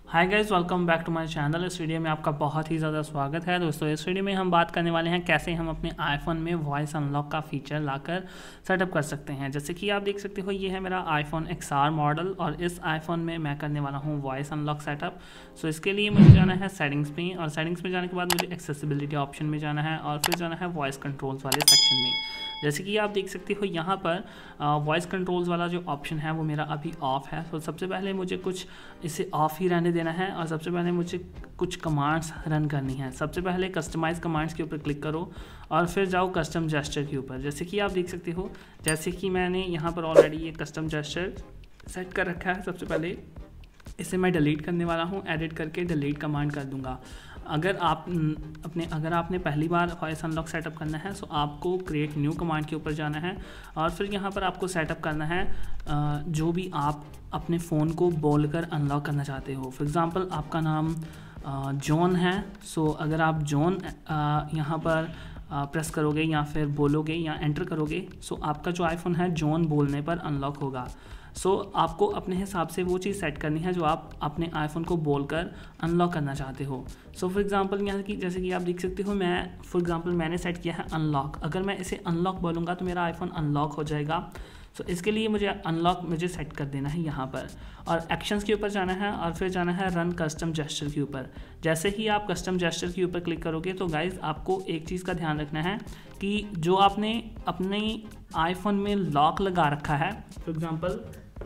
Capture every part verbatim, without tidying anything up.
Hi guys, welcome back to my channel. इस video में आपका बहुत ही ज़्यादा स्वागत है। दोस्तों, इस वीडियो में हम बात करने वाले हैं कैसे हम अपने आईफोन में वॉइस अनलॉक का फीचर लाकर सेटअप कर सकते हैं। जैसे कि आप देख सकते हो, ये है मेरा आईफोन एक्स आर मॉडल और इस आईफोन में मैं करने वाला हूँ वॉइस अनलॉक सेटअप। सो इसके लिए मुझे जाना है सेटिंग्स में, और सेटिंग्स में जाने के बाद मुझे एक्सेसिबिलिटी ऑप्शन में जाना है और फिर जाना है वॉइस कंट्रोल्स वाले सेक्शन में। जैसे कि आप देख सकते हो, यहाँ पर वॉइस कंट्रोल्स वाला जो ऑप्शन है वो मेरा अभी ऑफ है। तो सबसे पहले मुझे कुछ इसे ऑफ ही रहने देना है और सबसे पहले मुझे कुछ कमांड्स रन करनी है। सबसे पहले कस्टमाइज़ कमांड्स के ऊपर क्लिक करो और फिर जाओ कस्टम जेस्चर के ऊपर। जैसे कि आप देख सकते हो, जैसे कि मैंने यहाँ पर ऑलरेडी ये कस्टम जेस्चर सेट कर रखा है। सबसे पहले इसे मैं डिलीट करने वाला हूँ, एडिट करके डिलीट कमांड कर दूंगा। अगर आप अपने अगर आपने पहली बार वॉइस अनलॉक सेटअप करना है तो आपको क्रिएट न्यू कमांड के ऊपर जाना है और फिर यहाँ पर आपको सेटअप करना है जो भी आप अपने फ़ोन को बोलकर अनलॉक करना चाहते हो। फॉर एग्ज़ाम्पल, आपका नाम जॉन है, सो अगर आप जॉन यहाँ पर प्रेस करोगे या फिर बोलोगे या एंटर करोगे, सो आपका जो आईफोन है जॉन बोलने पर अनलॉक होगा। सो so, आपको अपने हिसाब से वो चीज़ सेट करनी है जो आप अपने आईफोन को बोलकर अनलॉक करना चाहते हो। सो फॉर एग्जांपल, यहाँ की जैसे कि आप देख सकते हो, मैं फॉर एग्जांपल मैंने सेट किया है अनलॉक। अगर मैं इसे अनलॉक बोलूँगा तो मेरा आईफोन अनलॉक हो जाएगा। सो so, इसके लिए मुझे अनलॉक मुझे सेट कर देना है यहाँ पर, और एक्शंस के ऊपर जाना है और फिर जाना है रन कस्टम जेस्चर के ऊपर। जैसे ही आप कस्टम जेस्चर के ऊपर क्लिक करोगे तो गाइज़ आपको एक चीज़ का ध्यान रखना है कि जो आपने अपने आईफोन में लॉक लगा रखा है, फॉर एग्ज़ाम्पल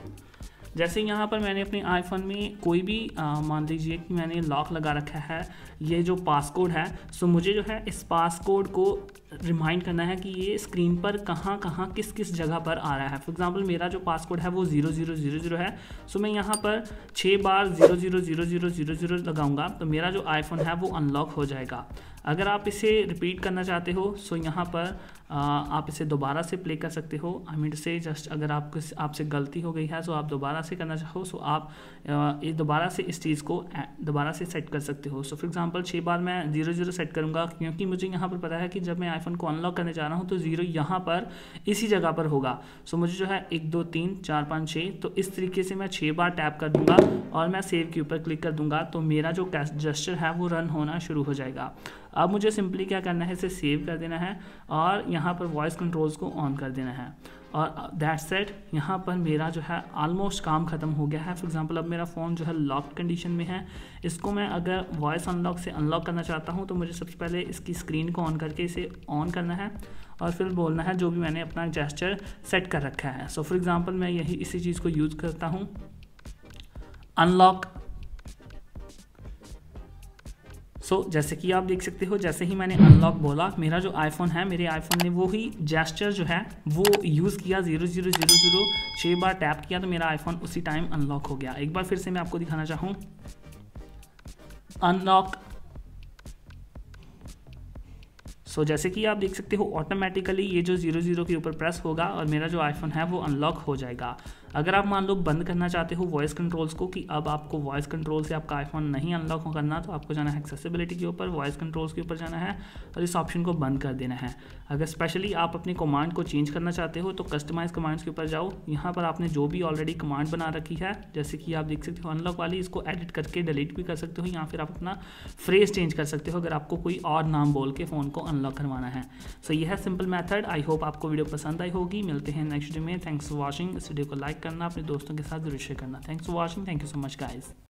जैसे यहाँ पर मैंने अपने आईफोन में कोई भी मान लीजिए कि मैंने लॉक लगा रखा है, ये जो पासकोड है, सो मुझे जो है इस पासकोड को रिमाइंड करना है कि ये स्क्रीन पर कहाँ कहाँ किस किस जगह पर आ रहा है। फॉर एग्जांपल, मेरा जो पासकोड है वो ज़ीरो ज़ीरो ज़ीरो ज़ीरो है। सो मैं यहाँ पर छः बार zero zero zero zero zero zero लगाऊंगा तो मेरा जो आईफोन है वो अनलॉक हो जाएगा। अगर आप इसे रिपीट करना चाहते हो सो यहाँ पर आ, आप इसे दोबारा से प्ले कर सकते हो। आई मीन से जस्ट अगर आप आपसे गलती हो गई है तो आप दोबारा से करना चाहो सो आप ये दोबारा से इस चीज़ को दोबारा से सेट कर सकते हो। सो फॉर एग्जांपल, छः बार मैं ज़ीरो ज़ीरो सेट करूँगा क्योंकि मुझे यहाँ पर पता है कि जब मैं आईफोन को अनलॉक करने जा रहा हूँ तो ज़ीरो यहाँ पर इसी जगह पर होगा। सो मुझे जो है एक दो तीन चार पाँच छः, तो इस तरीके से मैं छः बार टैप कर दूँगा और मैं सेव के ऊपर क्लिक कर दूँगा तो मेरा जो जेस्चर है वो रन होना शुरू हो जाएगा। अब मुझे सिंपली क्या करना है, इसे सेव कर देना है और यहाँ पर वॉइस कंट्रोल्स को ऑन कर देना है और दैट्स सेट। यहाँ पर मेरा जो है ऑलमोस्ट काम ख़त्म हो गया है। फॉर एग्जांपल, अब मेरा फ़ोन जो है लॉक्ड कंडीशन में है। इसको मैं अगर वॉइस अनलॉक से अनलॉक करना चाहता हूँ तो मुझे सबसे पहले इसकी स्क्रीन को ऑन करके इसे ऑन करना है और फिर बोलना है जो भी मैंने अपना जेस्चर सेट कर रखा है। सो फॉर एग्ज़ाम्पल, मैं यही इसी चीज़ को यूज़ करता हूँ, अनलॉक। सो so, जैसे कि आप देख सकते हो, जैसे ही मैंने अनलॉक बोला, मेरा जो आईफोन है, मेरे आईफोन ने वो ही जेस्चर जो है वो यूज़ किया, ज़ीरो ज़ीरो ज़ीरो ज़ीरो छः बार टैप किया तो मेरा आईफोन उसी टाइम अनलॉक हो गया। एक बार फिर से मैं आपको दिखाना चाहूँ, अनलॉक। सो so, जैसे कि आप देख सकते हो, ऑटोमेटिकली ये जो ज़ीरो ज़ीरो के ऊपर प्रेस होगा और मेरा जो आईफोन है वो अनलॉक हो जाएगा। अगर आप मान लो बंद करना चाहते हो वॉइस कंट्रोल्स को कि अब आपको वॉइस कंट्रोल से आपका आईफोन नहीं अनलॉक करना, तो आपको जाना है एक्सेसिबिलिटी के ऊपर, वॉइस कंट्रोल्स के ऊपर जाना है और इस ऑप्शन को बंद कर देना है। अगर स्पेशली आप अपनी कमांड को चेंज करना चाहते हो तो कस्टमाइज़ कमांड्स के ऊपर जाओ। यहाँ पर आपने जो भी ऑलरेडी कमांड बना रखी है, जैसे कि आप देख सकते हो अनलॉक वाली, इसको एडिट करके डिलीट भी कर सकते हो या फिर आप अपना फ्रेज चेंज कर सकते हो अगर आपको कोई और नाम बोल के फ़ोन को अनलॉक करवाना है। सो so, यह है सिंपल मेथड। आई होप आपको वीडियो पसंद आई होगी। मिलते हैं नेक्स्ट वीडियो में। Thanks for watching. इस वीडियो को लाइक करना, अपने दोस्तों के साथ जरूर शेयर करना। Thanks for watching. Thank you so much guys.